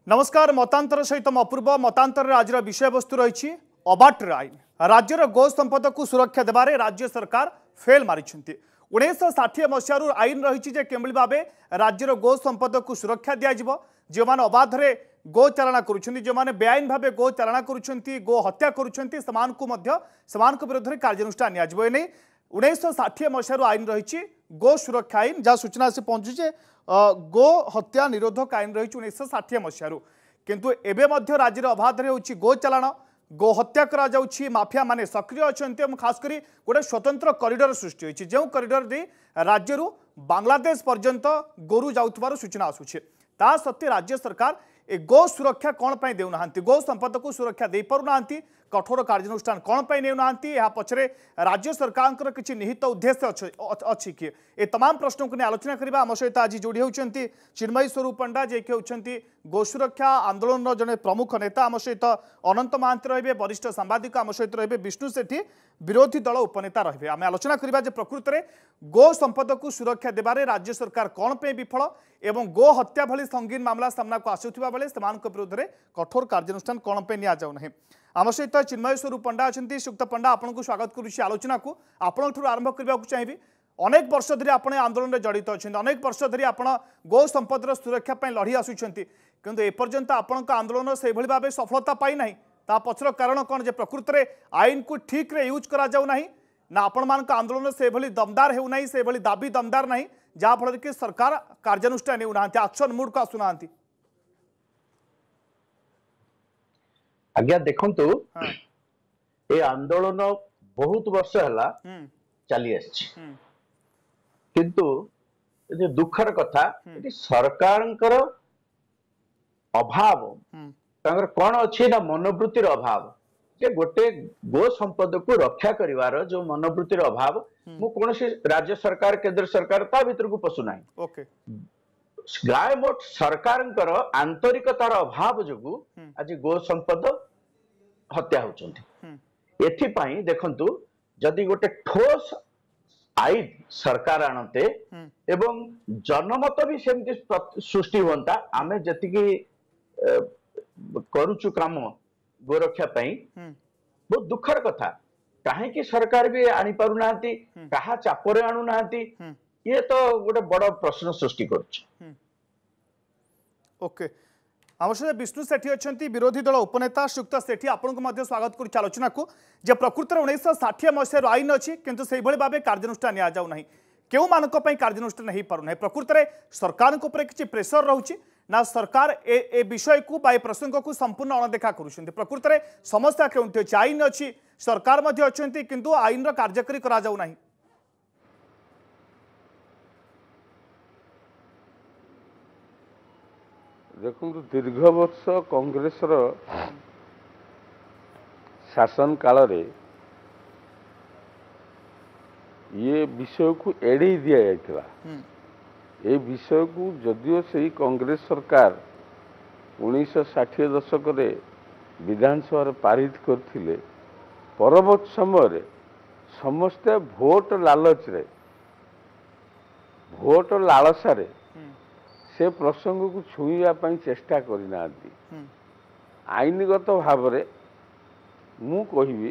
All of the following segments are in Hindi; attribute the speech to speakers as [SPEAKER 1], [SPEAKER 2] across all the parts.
[SPEAKER 1] नमस्कार मतांतर सहित अपूर्व मतांतर आज विषय वस्तु रही अबाटर आईन राज्यर गो संपद को सुरक्षा देवारे राज्य सरकार फेल मारी 1960 मसीह आईन रही केमि भाव राज्यर गो संपद को सुरक्षा दिज्व जो मैंने अबाधे गो चारणा करुँच जो मैंने बेआईन भाव गो चारणा करुँच गो हत्या करुँच विरोध में कार्यानुष्ठान नहीं 1960 मसीह आईन रही गो सुरक्षा आईन जहाँ सूचना से पहुँचे गो हत्या निरोधक आईन रही 1960 मसीह किंतु एबे मध्य राज्य अबाधे होची गो चालाण गो हत्या करा जाउछि माफिया माने सक्रिय अच्छा खास करी गोटे स्वतंत्र करिडोर सृष्टि होइछि जो करिडोर दे राज्य बांग्लादेश पर्यंत गोरु जाउथबार सूचना आसुछि ता सत्ते राज्य सरकार ए गो सुरक्षा कौन पाई देउना गो संपद को सुरक्षा दे पारुना कठोर कार्यानुष्ठान कौन पाई नेउना पछरे राज्य सरकार किसी निहित उद्देश्य अच्छी कि ए तमाम प्रश्नों को आलोचना करबा आम सहित आज जोड़ी होउछंती चिन्मयी स्वरूप पंडा जे कि होउछंती गो सुरक्षा आंदोलन जने प्रमुख नेता आम सहित अनंत महांती रहिबे वरिष्ठ सांबादिक आम सहित रहिबे विष्णु सेठी विरोधी दल उपनेता रहिबे आम आलोचना करबा जे प्रकृत में गो संपद को सुरक्षा देबारे राज्य सरकार कौन पे विफल एवं गो हत्या भली संगीन मामला सामना को आसुथिबा बेले सेमानक विरोध में कठोर कार्यानुष्ठान कौन पे निया जाउ नहीं आम सहित चिन्मय स्वरूप पंडा अच्छा सुक्त पंडा आपन को स्वागत करुच्ची आलोचना को आपठ आरंभ करने को चाहिए अनेक वर्ष धरी आप आंदोलन में जड़ित अच्छा अनेक वर्ष धरी आप गो संपदर सुरक्षा लड़ी आसुंच किंतु एपर्यंत आपण आंदोलन से भाव सफलता पाई ना ता पछर कारण कौन जे प्रकृत में आईन को ठीक रे यूज करा जाउ नाही ना आपण मान आंदोलन से भली दमदार हेउ नाही से भली दाबी दमदार नाही जहाँ फल कि सरकार कार्यानुष्ठान नेउ नाहांती एक्शन मूड को आसु नाहांती
[SPEAKER 2] आज्ञा देखंतु ए आंदोलन बहुत वर्ष हला चली आछि किंतु जे दुखर कथा सरकारंकर अभाव तांकर कोन अछि ना मनोवृत्तिर अभाव जे गोटे गो संपद को रक्षा करिवार जो मनोवृत्तिर अभाव मु कोनोसी राज्य सरकार केंद्र सरकार ता भीतर को पसु नाही
[SPEAKER 1] ओके
[SPEAKER 2] गाय मोट सरकारंकर आंतरिकतार अभाव जोगु आज गो संपद हत्या होचंती एथि पई देखंतु जदि गोटे ठोस आईन सरकार आनते एवं जनमत भी सेमती सृष्टि होता आमे जतिकी करूचु काम गोरक्षा पई बहुत दुखर कथा काहे कि सरकार भी आनी पारु नांती कहा चापरे आनु नांती ये तो गोटे बड़ प्रश्न सृष्टि करूछ
[SPEAKER 1] ओके आम सहित विष्णु सेठी अच्छा विरोधी दल उपनेता सुक्त सेठी आपको स्वागत कर आलोचना को जे प्रकृत में 1960 मसीह आईन अच्छी किंतु से भाव कार्यानुष्ठान निया जाउ नाही केउ मानक पई कार्यानुष्ठान हो पारु नाही प्रकृत में सरकार किसी प्रेसर रोचे ना सरकार ए विषय को बा प्रसंग को संपूर्ण अणदेखा करुछंती प्रकृत में समस्या केउंठी अछि आईन अच्छी सरकार मध्य अछंती किंतु आईन कार्यकारी करा जाउ नाही
[SPEAKER 3] देखो दीर्घ वर्ष कांग्रेस शासन काल रे ये विषय को एड़े दिया जाइथिला ये विषय को जदियो से कांग्रेस सरकार 1960 दशक रे विधानसभा पारित करथिले परवर्त समय रे समस्ते भोट लालच रे भोट लालसा रे से प्रसंग को छुईवा चेष्टा करना आईनगत भाव मु कहि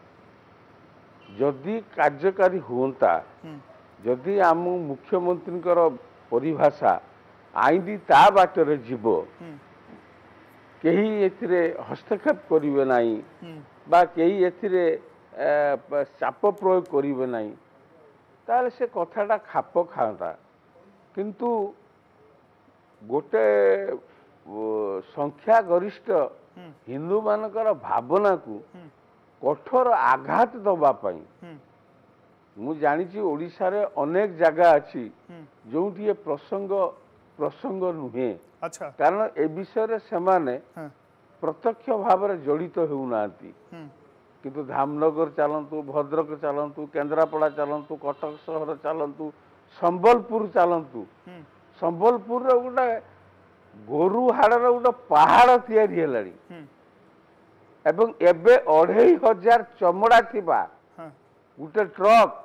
[SPEAKER 3] जदि कार्यकारी होता जदि आम मुख्यमंत्री परिभाषा आईन ता बाटर जीव कहीं एथिरे हस्तक्षेप करिवे नाही बा कहीं एथिरे चाप प्रयोग करिवे नाही ताले से कथाटा खाप खाता किंतु गोटे संख्या गरिष्ठ हिंदू मानकर भावना को कठोर आघात दवापाई मु जानी ओडिशा रे अनेक जगह अच्छी जो प्रसंग नुहे
[SPEAKER 1] अच्छा
[SPEAKER 3] कारण ए विषय रे सेमाने प्रत्यक्ष भाव में जड़ित होउना किंतु धामनगर चलतु भद्रक चलतु केन्द्रापड़ा चलतु कटक सहर चलतु संबलपुर चलतु संबलपुर गोटे गोरु हाड़ गोटे पहाड़ तैयारी हेलानी एवं एबे 2500 चमड़ा थिबा गोटे ट्रक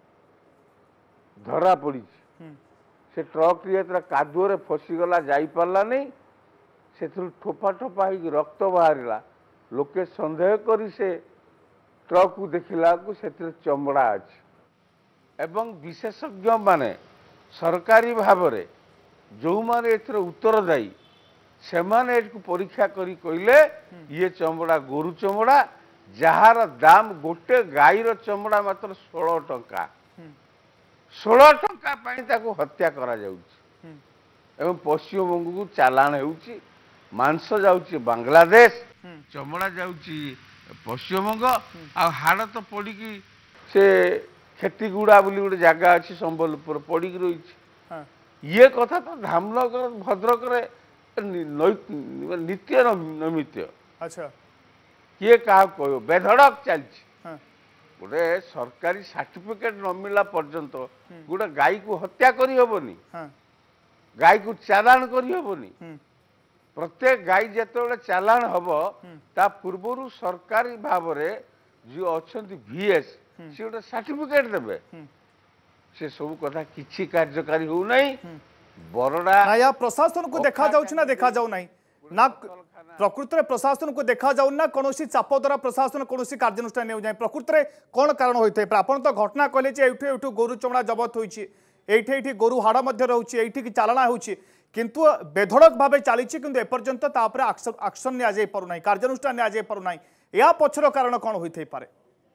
[SPEAKER 3] धरा पड़ी से ट्रक कादुअरे फसीगला जाई पारला नहीं से ठोपा ठोपा हो रक्त बाहर लोके सन्देह करी से ट्रक को देखला को से चमड़ा अच्छी एवं विशेषज्ञ माने सरकारी भाव में जो माने एथर उत्तरदायी से माने को परीक्षा करी कहले ये चमड़ा गोरु चमड़ा जार दाम गोटे गाईर चमड़ा मात्र 16 टंका 16 टंका पाई ताको हत्या करा जाउची एवं पश्चिमबंग को चालाण होउची मांस जाउची बांग्लादेश चमड़ा जाउची पश्चिमबंग आ हाड़ तो पड़ी से खेतीगुड़ा बोली गोटे जगह अच्छी संबलपुर पड़ी रही ये कथा तो धामनगर भद्रक नित्य नैमित्य
[SPEAKER 1] अच्छा
[SPEAKER 3] किए क्या कह बेधड़क चलती गोटे सरकारी सर्टिफिकेट न मिला पर्यंत गोटे गाई को हत्या करी हबनी गाई को चालाण करी हबनी प्रत्येक गाई जिते चालाण हम ता पूर्व सरकारी भाव में जो अच्छा VS सी गोटे सर्टिफिकेट देवे से सब कथा किसी कार्यकारी हो नहीं बरडा
[SPEAKER 1] या प्रशासन को देखा जाउछि ना देखा जाउ नहीं ना प्रकृत में प्रशासन को देखा जाउ ना कौन चाप द्वारा प्रशासन कौन कार्यानुष्ठान नहीं जाए प्रकृत में कौन कारण होता है आपन तो घटना कहले एठू गोरु चमड़ा जबत होइछि एठी गोरु हाड़ मध्य रोचे एठी चालना होछि किंतु बेधड़क भाव चली किंतु एपर्यंत एक्शन नि जाई पारु नाही कार्यानुष्ठान नि जाई पारु नाही या पछर कारण कौन होइथै पारे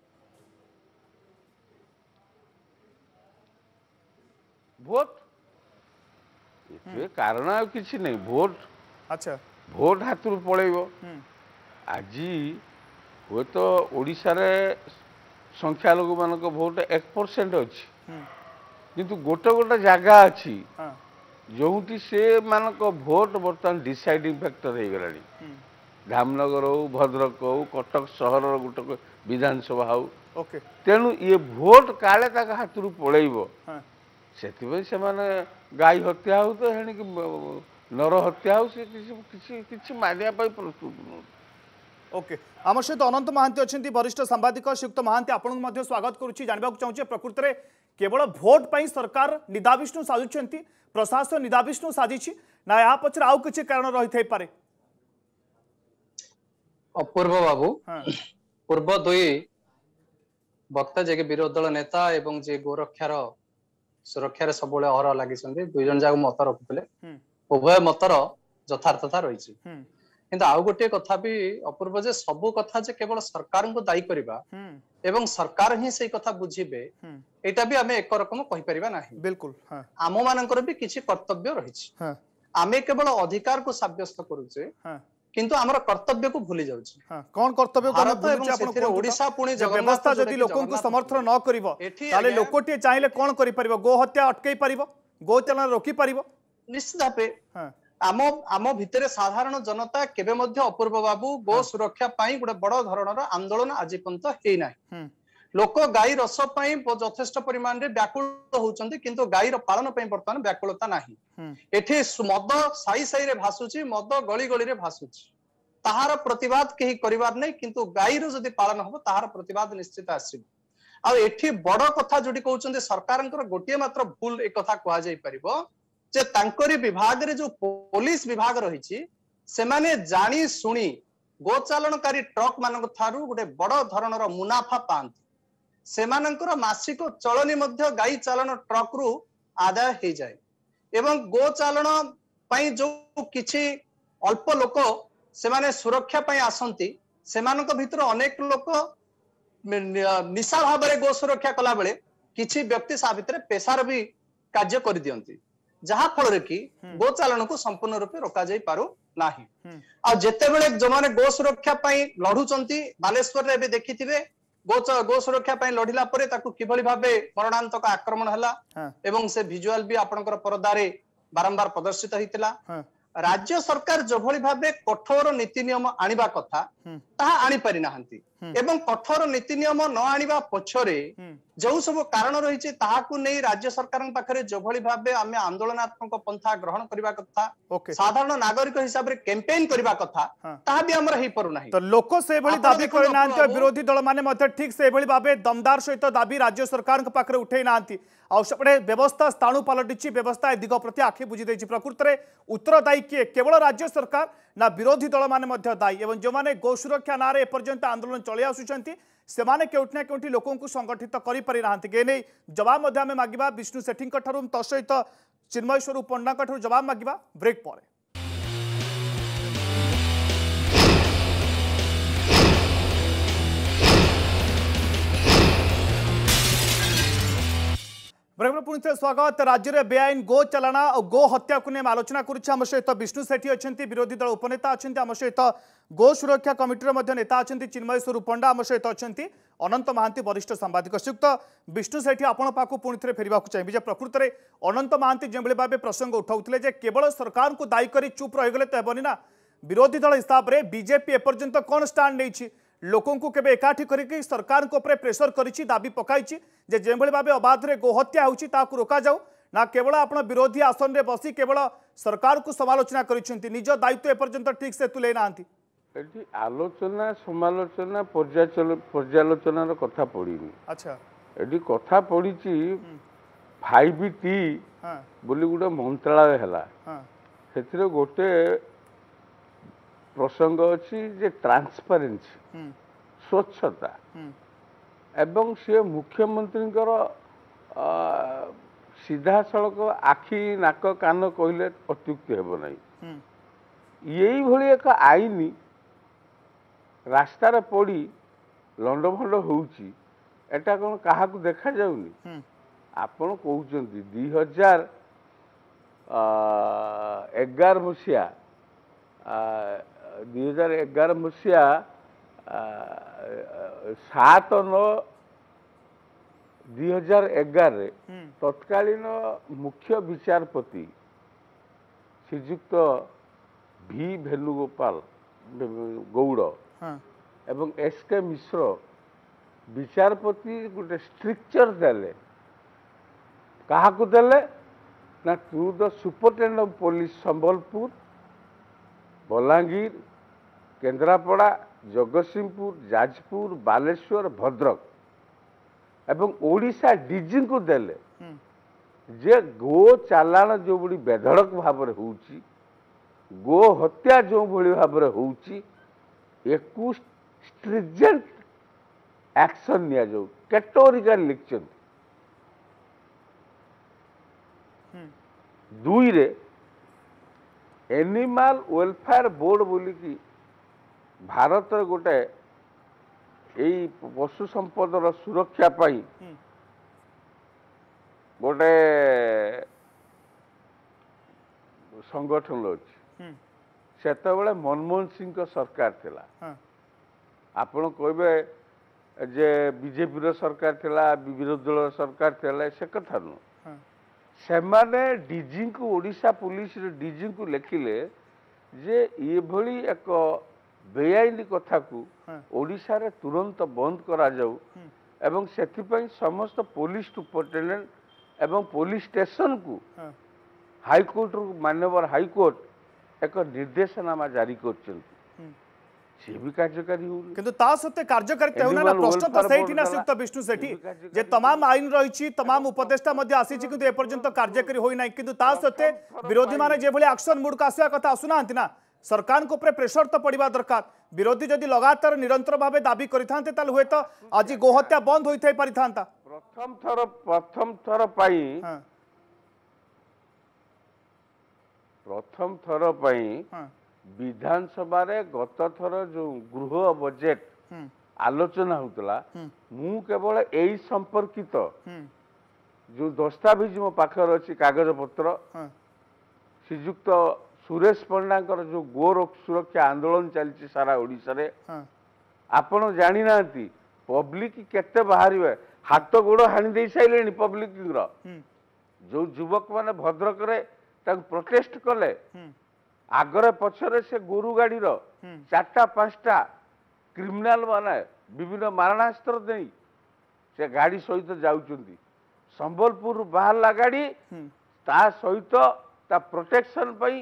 [SPEAKER 3] भोट ये कारण आ किसी नहीं भोट
[SPEAKER 1] अच्छा
[SPEAKER 3] भोट हाथ पलैब आज हे तो ओडिशा रे संख्या लोक मान भोट 1% अच्छी किंतु गोटे गोटे जगह अच्छी जो से मान भोट बर्तमान डिसाइडिंग फैक्टर हो गलानी धामनगर हो भद्रक हो कटक सहर गोटे विधानसभा हो तेणु ये भोट काले हाथ पलैब से गाई हत्या हो तो हेणिक नर हत्या हो किसी मानिया प्रस्तुत नुह
[SPEAKER 1] ओके आम सहित अनंत महांती अच्छा वरिष्ठ सांबादिक श्रीयुक्त महांती आपको स्वागत करुच्ची जानवा चाहूँचे प्रकृत में केवल भोट पर सरकार निदाविष्णु साजुंट प्रशासन निदाविष्णु साजिश ना या पचर आउ किसी कारण रही पारे
[SPEAKER 4] अपूर्व बाबू पूर्व दुई वक्ता जे विरोधी दल नेता एवं जे गोरक्षार सुरक्षार सब अहर लगी दुई जन जाक मत रखुले उभय मतर यथार्थता रही किंतु आउ गोटे कथा भी अपूर्व जे सबू कथा जे केवल सरकार को दायी करबा एवं सरकार ही से कथा बुझीबे एटा भी आमे एक रकम कहि परिबा नाही
[SPEAKER 1] बिल्कुल
[SPEAKER 4] आम मानकर भी किछि कर्तव्य रही आमे केवल अधिकार को साब्यस्त करूचे किंतु हमर कर्तव्य को भूली जाउछि
[SPEAKER 1] कौन कर्तव्य को भूलुछि आपण
[SPEAKER 4] ओडिसा पुणी
[SPEAKER 1] व्यवस्था जदि लोकन को समर्थन न करिवो ताले लोकटी चाहिले कोन करि परिबो गो हत्या अटकई परिबो गो चलन रोकी परिबो
[SPEAKER 4] निश्चित भाबे आम भितर साधारण जनता केबे मध्य अपूर्व बाबू गो सुरक्षा पाई गोटे बड़ धरणर आंदोलन आज पर्यंत हे नाही लोक गाई रस पाई यथेष्ट परिमाण रे व्याकुल होउचंती किंतु गाईर पालन पाई वर्तमान व्याकुलता नाही एठी मद साई साई रे भासुची मद गली गली रे भासुची ताहार प्रतिवाद केही करिवार नै किंतु गाईर जदि पालन हबो ताहार प्रतिवाद निश्चित आसीबो आ एठी बड़ कथा जोडी कहउचंती सरकारंकर गोटिए मात्र भूल एक कथा कहा जाई परिबो जे तांकरी विभाग रे जो पुलिस विभाग रही से माने जानी सुनी गोचालनकारी ट्रक मान थारू गोटे बड़ धरणर मुनाफा पाती से मासिक चलनी मध्य गाई चालन ट्रक रु आदाय हो जाए एवं गोचालन पाई जो किछि अल्प लोक से माने सुरक्षा पाई आसंती से भितर अनेक लोक निशा भाव में गो सुरक्षा कला बेले किछि व्यक्ति सा भितर पेशार भी कार्य कर दियंती जहा फल कि गोचालन को संपूर्ण रूपे रोका जाई पारु नाही आ जेते बेले जो माने गो सुरक्षा पाई लढुचंती बालेश्वर रे बे देखिथिबे गो सुरक्षा पाई लढिला परे ताकू किभली भाबे मरणांतक आक्रमण हला एवं से विजुअल भी आपनकर परदारे बारंबार प्रदर्शित हितला राज्य सरकार जो भली भाबे कठोर नीति नियम आनिबा कथा ताहा आनी पारि नाहंती एवं कठोर नीति नियम न आनिबा पछरे जो सब कारण रही ताहाकू नहीं राज्य सरकार पाखरे जो भली भाबे आमे आंदोलनात्मक पंथा ग्रहण करबा कथा साधारण नागरिक हिसाब रे कैंपेन करबा कथा ताहा भी हमर ही परू नाही
[SPEAKER 1] तो लोक से भली दाबी करे नांती विरोधी दल माने मते ठीक से भली भाबे दमदार सहित दाबी राज्य सरकार के पाखरे उठै नांती आ सेपटे व्यवस्था स्थाणु पलटिछि व्यवस्था दिग प्रति आखि बुझी दैछि प्रकृत रे उत्तरदायी किए केवल राज्य सरकार ना विरोधी दल माने दायी एवं जो मैंने गो सुरक्षा ना एपर्यंत आंदोलन चली आसुंच सेमाने केउठी ना केउठी लोकों को संगठित करि पारि नाहंती गेनै जवाब मध्ये आमे मागिबा विष्णु सेठी तसहित चिन्मय स्वरूप पंडा जवाब मागिबा ब्रेक पर। पुणी थे स्वागत। राज्य में बेआईन गो चलाना और गो हत्या को नहीं आलोचना करुम सहित विष्णु सेठी अच्छा विरोधी दल उपनेता अच्छा आम सहित गो सुरक्षा कमिटर नेता अच्छा चिन्मय स्वरूप पंडा आम सहित अच्छा अनंत महांती वरिष्ठ सांबादिक। श्रीयुक्त विष्णु सेठी आपण पाक पुणी थे फेरवा चाहिए प्रकृत में अनंत महांती जो भाव प्रसंग उठाऊे केवल सरकार को दायी कर चुप रहीगले तो हेनी ना विरोधी दल हिसाब से बीजेपी एपर्यंत कौन स्टाण्ड नहीं लोकों को केबे एकाठी करके सरकार को ऊपर प्रेशर करिछि दाबी पकाइछि जे जेभଳି भाबे अबाध रे गोहत्या होछि ताकु रोका जाऊ ना केवल आपण विरोधी आसन रे बसी केवल सरकार को समालोचना करिछन्ति निज दायित्व एपर्यंत ठीक से तुले नांती
[SPEAKER 3] एठी आलोचना समालोचना पर्यालोचनार कथा पड़िनी।
[SPEAKER 1] अच्छा
[SPEAKER 3] एठी कथा पड़िछि 5T बोली गुटे मंत्रालय हला सेथिरे गोटे प्रसंग अच्छी जे ट्रांसपेरेंसी स्वच्छता एवं से मुख्यमंत्री सीधा सड़क आखि नाक कान कहले अत्युक्ति हेब नहीं यही भली एक आईन रास्तार पड़ी लंडभंड होउची एटा कौन क्या देखा जाऊनी आपण कहते 2011 मसीहा 2011 मसीहा 7/9/2011 तत्कालीन मुख्य विचारपति श्रीजुक्त भी वेणुगोपाल गौड़ एवं SK मिश्र विचारपति गोटे स्ट्रिक्चर देले क्या देले ना to the superintendent of police Sambalpur Balangir Kendrapara Jagatsinghpur Jajpur Baleswar Bhadrak एवं ओडिशा डीजी को देले जे गो चालाण जो बड़ी बेधड़क भाव में होउची गो हत्या जो भली भाव में होउची एकु स्ट्रिजेंट एक्शन निया जो कैटेगोरिकल लिखछन दुई रे एनिमल वेलफेयर बोर्ड बोली कि भारत गोटे यही पशु संपदर सुरक्षा पाई गोटे संगठन अच्छी सेतबेले मनमोहन सिंह का सरकार थिला आपण कहबे जे बीजेपी सरकार थिला विरोधी दल सरकार थिला से कथा नु सेमाने डीजी को ओडिशा पुलिस डीजी को लिखिले जे ये भली एक बेआईन कथा को ओडिशा रे तुरंत बंद करा जाऊ एवं सेथिपई समस्त पुलिस सुपरिटेंडेंट एवं पुलिस स्टेशन को हाईकोर्ट मान्यवर हाईकोर्ट एक निर्देशनामा जारी कर सी भी कार्यकारी हो
[SPEAKER 1] किंतु ता सत्ते कार्यकारिता होना ना प्रश्न तो सेठी ना श्रीयुक्त विष्णु सेठी जे तमाम आईन रही तमाम उपदेष्टा मध्ये आसीछि किंतु ए पर्यंत कार्यकारी होई नै किंतु ता सत्ते विरोधी माने जे भली एक्शन मूड का आसिया कथा आसुनांती ना सरकार को ऊपर प्रेशर तो पड़िबा दरकार विरोधी जदि लगातार निरंतर भावे दाबी करिथांते ताल हुए तो आज गोहत्या बंद होई थाई परिथांता
[SPEAKER 3] प्रथम थर पई विधानसभा रे गत थर जो गृह बजेट आलोचना होतला मु केवल एई संपर्कित जो दस्तावेज मो पाखर अछि कागज पत्र श्रीजुक्त सुरेश पंडा जो गो सुरक्षा आंदोलन चलछि सारा ओडिसा रे आपण जानि नांती पब्लिक केते बाहरिबे हाथ गोड़ हानि दे साइलेनी पब्लिक जो युवक माने भद्रक रे ताक प्रोटेस्ट कले आगरे पछरे से गोरु गाड़ी रो 4-5टा क्रिमिनाल माने विभिन्न मारणास्त्र दे से गाड़ी सहित जाउचंदी संबलपुर बाहरला गाड़ी ता सहित ता प्रोटेक्शन पई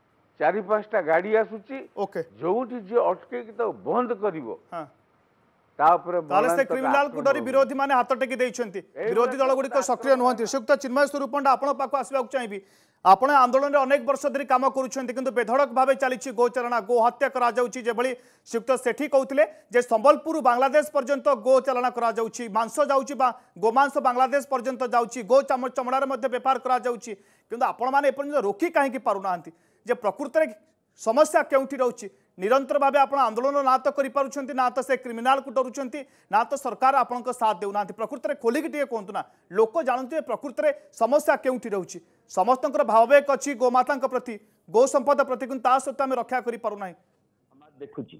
[SPEAKER 3] 4-5टा गाड़ी आसुची
[SPEAKER 1] ओके
[SPEAKER 3] जोठी जे अटके कि तो बंद करिवो
[SPEAKER 1] ताले से क्रिमिनल को डरी विरोधी माने हाथ टेकी देइछंती विरोधी दल गुडी को सक्रिय नुहंती श्रीयुक्त चिन्मय स्वरूप पंडा आपण पाखु आसबाक चाहिबी आपण आंदोलन रे अनेक वर्ष धरि काम करूछंती किंतु बेधड़क भावे चलीछि गोचारणा गो हत्या करा जाउछि जे भली श्रीयुक्त सेठी कहउथिले जे संबलपुर बांग्लादेश पर्यंत गो चालना करा जाउछि मांस जाउछि बा गोमांस बांग्लादेश पर्यंत जाउछि गो चमड़ा रे मध्ये व्यापार करा जाउछि किंतु आपण माने एपर्यंत रोकी काहे की पारु नाहंती जे प्रकृति रे समस्या केउठी रहउछि निरंतर भावे आपण आंदोलन ना तो करि पारुछंती ना तो से क्रिमिनल को डरुछंती ना तो सरकार आपनक साथ देउना प्रकृति रे खोलिक टिए कोंतु ना लोक जानते प्रकृति रे समस्या केउठी रहउछि समस्तंकर भाववेक अछि गोमाता प्रति गो संपद प्रति किंतु ता सत्य में रक्षा करि पारु नाही
[SPEAKER 2] देखुची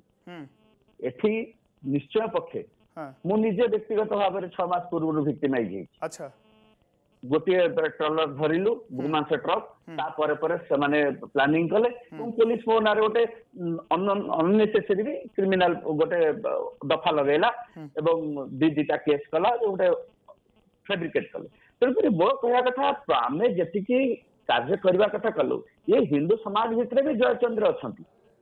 [SPEAKER 2] एठी निश्चय पक्षे मु निजे व्यक्तिगत भाव में 6 मास पूर्व विक्टिमाइज हे
[SPEAKER 1] अच्छा
[SPEAKER 2] गोटे ट्रलर धरिलु गोमांस ट्रक तापर पर से माने प्लानिंग कले पुलिस फोन आरे गोटे अननेसेसरी भी क्रिमिनल गोटे दफा लगेला एवं दीटा केस कला गोटे फैब्रिकेट कले तेणुकर मो कहया कथा आमे जतिकी कार्य करबा कथा कलु ये हिंदू समाज भितर भी जयचंद्र अछंती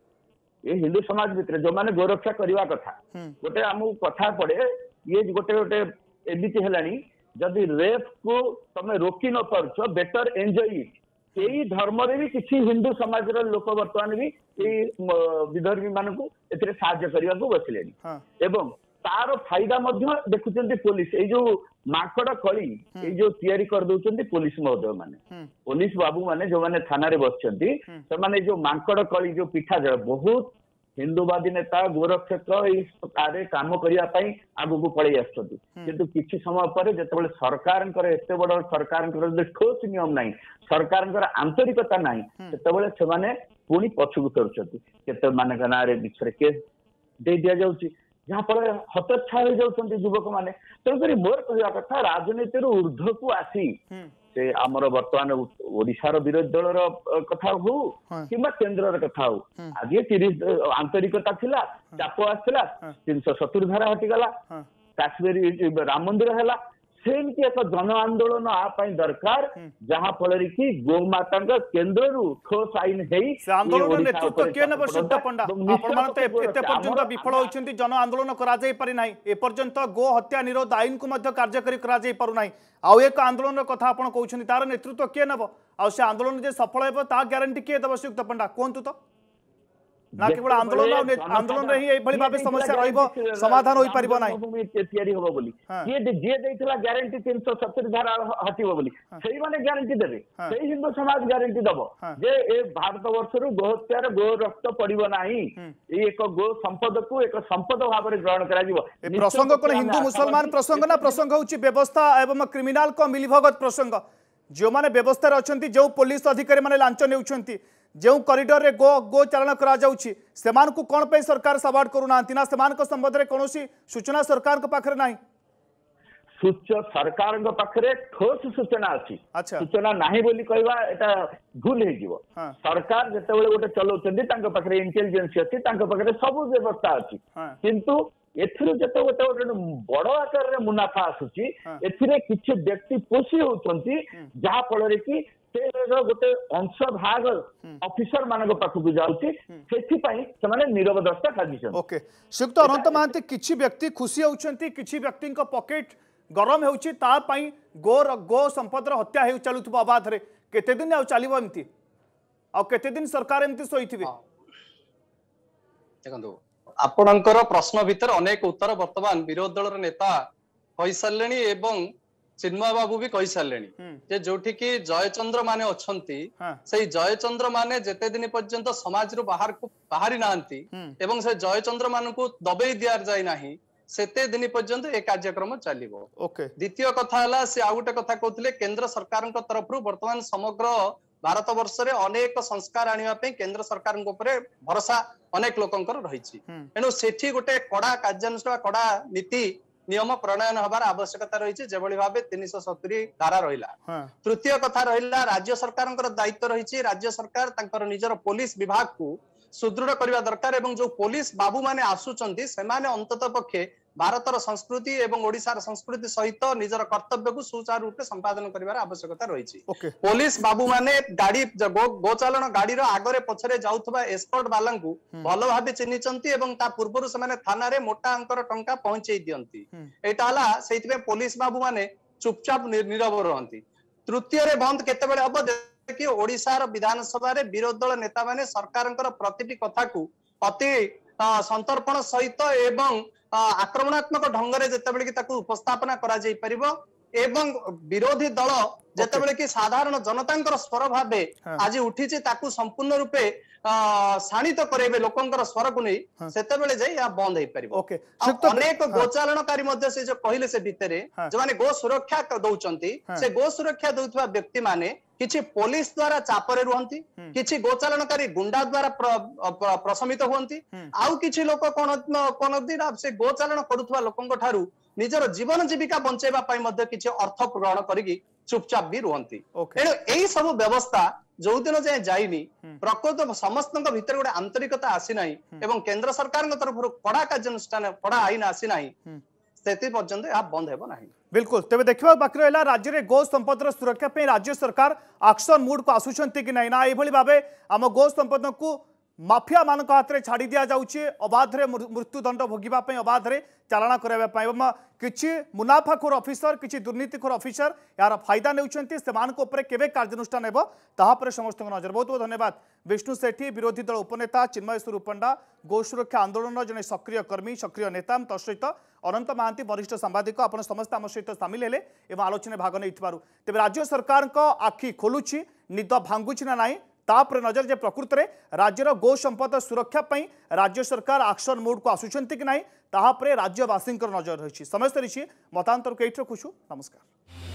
[SPEAKER 2] ये हिंदू समाज भितर जो माने गोरक्षा करबा कथा गोटे हमु कथा पड़े ये गोटे गोटे एबिति हेलानी जदि रेप को तमे रोकी न पारछ बेटर एंजॉय इट यही धर्म रे भी किसी हिंदू समाज रो लोक वर्तमान भी विधर्मी मान को एथिरे सहाय्य करबा को बसिलेनी एवं तार फायदा मध्य देखुचंती पुलिस ए जो माकड़ कली ए जो तयारी कर दउचंती पुलिस महोदय माने पुलिस बाबू माने जो माने थाना रे बसचंती से माने जो माकड़ कली जो पिठा जळ बहुत हिंदूवादी नेता गोरक्षक आरे काम करिया पई आगु को पळै आछथि किंतु किछि समय पर जेतेबेले सरकारनकर एते बड़ सरकारनकर ठोस नियम नाही सरकारनकर आंतरिकता नाही सेतेबेले से माने पुनी पछुक करछथि केते माने गना रे बिछरे केस दे दिया जाउची जहां पर हतच्छा हो जाउछंती युवक माने तेणुकरी मोर कहया कथा राजनीति रो ऊर्ध्व को आसी से आमर वर्तमान ओडिशार विरोधी दल कथा हो किंबा केंद्र कथा हो आज 30 आंतरिकता थिला चाप आसला 370 धारा हटिगला काश्मीर राम मंदिर हैला सेमती एक जन आंदोलन आ दरकार जहां फल कि गोमाता केन्द्र ठोस आईन
[SPEAKER 1] आंदोलन नेतृत्व किए नब शुद्ध पंडा पर्यंत विफल होती जन आंदोलन करा एपर्यंत गो हत्या निरोध आईन को कार्यकारी करा आउ एक आंदोलन कथा आप कहते तार नेतृत्व किए नब आ आंदोलन जे सफल हो ग्यारंटी किए दब श्रीयुक्त पंडा कहतु तो ना केवल आंदोलन आंदोलन रे ही एई भली भाबे समस्या रहइबो समाधान होई परिबो नाही
[SPEAKER 2] तयारी होबो बोली ये जे देइतला ग्यारंटी 370 धारा हटिबो बोली सेही माने ग्यारंटी देबे सेही हिंदू समाज ग्यारंटी दबो जे ए भारत वर्ष रु गोहत्यार गो रक्त पड़िबो नाही ए एक गो संपद को एक संपद भाव रे ग्रहण करा जिवो
[SPEAKER 1] ए प्रसंग कोन हिंदू मुसलमान प्रसंग ना प्रसंग होची व्यवस्था एवं क्रिमिनल को मिलीभगत प्रसंग जो माने व्यवस्था रे अछंती जो पुलिस अधिकारी माने लांच नेउछंती जो कॉरिडोर रे गो गो चालन करा जाउची सेमान को कोन पे सरकार सवार्ड करू नांती ना सेमान को संबंध रे कोनोसी सूचना सरकार को पाखरे नाही
[SPEAKER 2] सरकार को पाखरे ठोस सूचना अछि सूचना नाही बोली कहवा एटा भूल हे जीवो सरकार जते बेले गोटे चलौचंदी तांको पाखरे इंटेलिजेंस अछि तांको पाखरे सब व्यवस्था अछि किंतु एथिरे जते गोटे बड़ आकार रे मुनाफा आसुची एथिरे किछ व्यक्ति पोषी होचंती जहा फल रे कि गोटे अंश भाग ऑफिसर मान पाखक जाऊँगी से नीरव दर्शा साजिशन
[SPEAKER 1] ओके श्रीयुक्त अनंत महांती किछि व्यक्ति खुशी होउछंती किछि व्यक्ति पॉकेट गरम होउछि ता पई गो संपद हत्या हो चलुथबो अबाध रे केते दिन आ चलिबो एमती आ केते दिन सरकार एमती सोइथिबे
[SPEAKER 4] देखंतु आपणकर प्रश्न भितर अनेक उत्तर वर्तमान विरोधी दल नेता कहि सारलेनी एवं चिन्मय बाबू भी कहि सारलेनी जोठी कि जयचंद्र माने अछंती सेही जयचंद्र माने जेते दिन पर्यंत समाज रु बाहर को बाहरी नांती एवं से जयचंद्र मान को दबेई दियार जाय नाही सेते दिन पर्यंत ए कार्यक्रम चलिबो
[SPEAKER 1] ओके
[SPEAKER 4] द्वितीय कथा हला से आ गुटे कथा कहउतले केंद्र सरकार तरफ रु वर्तमान समग्र भारत वर्ष रे अनेक संस्कार आनिवा पे केंद्र सरकार ऊपर भरोसा अनेक लोकंकर रहिछि एनु सेठी गोटे कड़ा कार्यानुष्ठान कड़ा नीति नियम प्रणयन हबार आवश्यकता रही जेभली भाव 370 धारा रहिला तृतीय कथा रहिला राज्य सरकार दायित्व रही राज्य सरकार निजर पुलिस विभाग को सुदृढ़ करबा दरकार एवं जो पुलिस बाबू माने आसुचंती सेमाने अंतत पक्षे भारतर संस्कृति एवं ओडिशार संस्कृति सहित निजर कर्तव्य को सुचारू रूप संपादन करिवार आवश्यकता रही पुलिस बाबू माने गाड़ी गोचालन गाड़ी आगरे पछरे जाउथबा एस्कॉर्ट वाला को भल भाबे चिन्हिचंती एवं ता पूर्वरु सेमाने थाना रे मोटा अंकर टंका पहुंचै दियंती एटा हला सेइतबे पुलिस बाबू माने चुपचाप नीरव रहंती तृतीय रे बंद केतेबेले हबो कि ओडिशार विधानसभा रे विरोधी दल नेता माने सरकारंकर प्रतिटी कथा को अति संतर्पण सहित एवं आक्रमणात्मक ढंग से जितेबाला कि ताकू उपस्थापना करा जाई परिबो एवं विरोधी दल जितेबाला कि साधारण जनतांकर स्वर भाबे आज उठीचे ताकू संपूर्ण रूपे शाणित करेबे लोकंकर स्वर को नहीं सेतेबेले जाई या बंद होई परिबो अनेक गोचालनकारी मध्ये से जो कहिले से भितरे जो माने गो सुरक्षा दउचंती से गो सुरक्षा दउथबा व्यक्ति माने किछि पुलिस द्वारा चापरे रुहंती किछि गोचालनकारी गुंडा द्वारा प्रशमित हुअंती आउ किछि लोक कोन दिन से गोचालन करूथबा लोकंक ठारू निजर जीवन जीविका बंचेबा पई मध्ये किछि अर्थ ग्रहण करिकि चुपचाप भी रुहंती एणु एई सब व्यवस्था जो दिन जाए जाइनी प्रकृत समस्त भीतर गोटे आंतरिकता आसी नाही एवं केंद्र सरकार तरफ कड़ा कार्यानुष्ठान कड़ा आईन आसी नाही स्थिति पर्यंत यह बंद हेबो नाही
[SPEAKER 1] बिल्कुल तेज देखा बाकी रहा राज्य में गो संपदर सुरक्षा पे राज्य सरकार एक्शन मूड को आसुंच कि ना ना ये भाव आम गो संपद को माफिया मान हाथ में छाड़ी दि जाऊँगी अबाध मृत्युदंड भोगवाई अबाध चालाण करने किसी मुनाफाखोर अफिसर किसी दुर्नीतिखोर अफिसर यार फायदा नेउछन्ति केवे कार्यानुष्ठान हेबो ताहापर समस्त नजर बहुत बहुत धन्यवाद विष्णु सेठी विरोधी दल उपनेता चिन्मय सुरु पंडा गो सुरक्षा आंदोलन जने सक्रिय कर्मी सक्रिय नेता तत्सहित अनंत महांती वरिष्ठ सांबादिक आपण समस्त आम सहित सामिल हेले एवं आलोचना भाग नहीं तेज राज्य सरकार आखि खोलुछि निद भांगुछि ना नाई तापर नजर जे प्रकृत में राज्यर गो संपद सुरक्षा पई राज्य सरकार एक्शन मोड को आसुचंती कि नहीं ताहापर राज्यवासी नजर रही समय रही मतांतर को रखुछु नमस्कार।